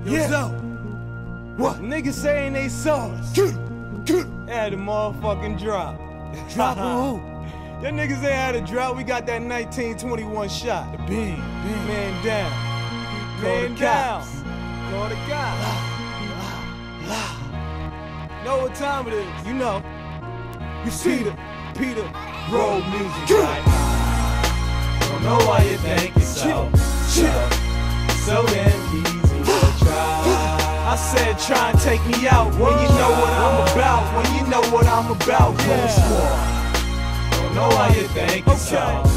Yeah. So, what? Niggas saying they saw us. Had a motherfucking drop. Drop on who? Your niggas ain't had a drop. We got that 1921 shot. The beam. Man down. Man down. Call the cops. Know what time it is? You know. You see Peter, roll music. Don't know why you think it's so damn easy to try. I said try and take me out when you know what I'm about. When you know what I'm about. Don't know why you think it's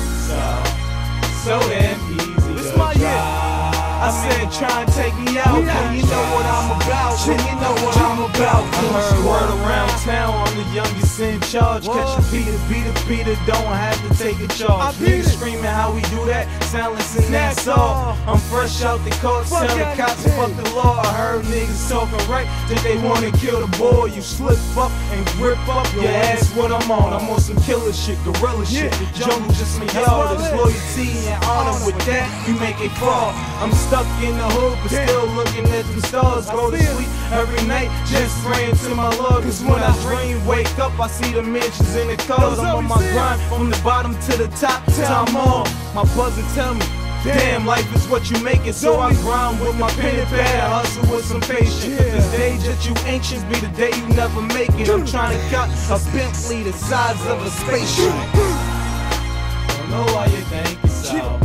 so damn easy This to my year. try. I said try and take me out when you know what I'm about. When you know what I'm about. I heard word around town, I'm the youngest in charge. Catch a Peter, don't have to take a charge. Niggas screaming how we do that, silencing that's all. I'm fresh out the court, tell the cops fuck the law. I heard niggas talking right, that they wanna kill the boy. You slip up and grip up your ass what I'm on. I'm on some killer shit, gorilla shit. The jungle just my yard. There's loyalty and honor with that, we make it fall. I'm stuck in the hood, but still looking at them stars. Go to sleep every night, just praying to my Lord. Cause when I dream, wake up, I see the mansions in the cars. I'm on my grind, from the bottom to the top, time on. My buzzer tell me, damn, life is what you make it. So I grind with my pen and pad, hustle with some patience. This day that you anxious be the day you never make it. I'm trying to cut a Bentley the size of a spaceship. Don't know why you think it's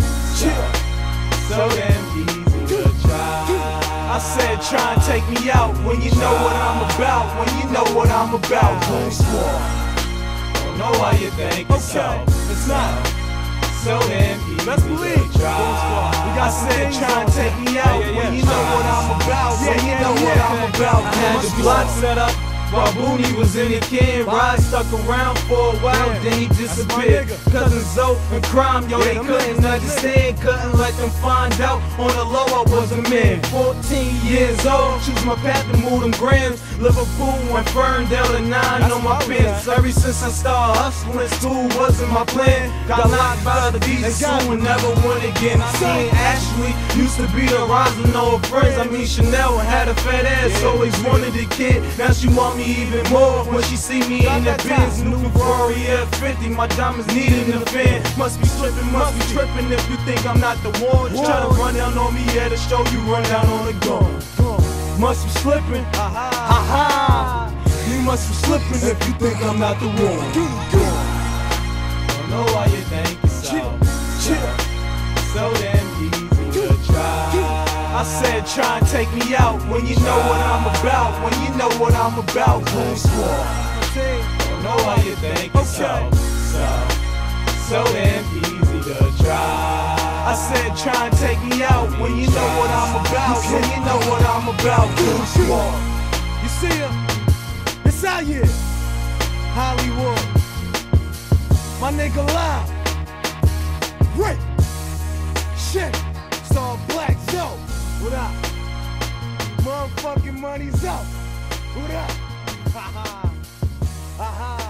so damn easy to try. I said try and take me out when you know what I'm about. When you know what I'm about. Don't know why you think it's It's not. so damn easy Let's believe. to try. I said try and take me out when you know what I'm about. When you know what I'm about. I had the block set up while Booney was in the can. Ride stuck around for a while, then he disappeared. Cousin Zoe and Crime, yo, they couldn't understand. Couldn't let them find out. On the low, I was a man. 14 years old, choose my path to move them grams. Liverpool and Ferndale to 9 on my pants. Ever since I started hustling, school wasn't my plan. Got locked by the beach school and never went again. I seen Ashley used to be the rising no friends. I mean Chanel had a fat ass, always wanted a kid. Now she want me even more when she see me in the Benz. New Ferrari F50, my diamonds needing a fan. Must be slipping, must be tripping if you think I'm not the one. Just try to run down on me at a show, you run down on the gun. Must be slipping, ha ha. You must be slipping if you think I'm not the one. Don't know why you think it's so damn easy to try. I said try and take me out when you know what I'm about. When you know what I'm about. Don't know why you think it's so damn easy to try. I said try and take me out when you know what I'm about. When you know what I'm about. You see him? It's out here. Hollywood. My nigga Live. Great. Shit. Saw Black Zoe. What up? Motherfucking money's up. What up? Ha ha. Ha ha.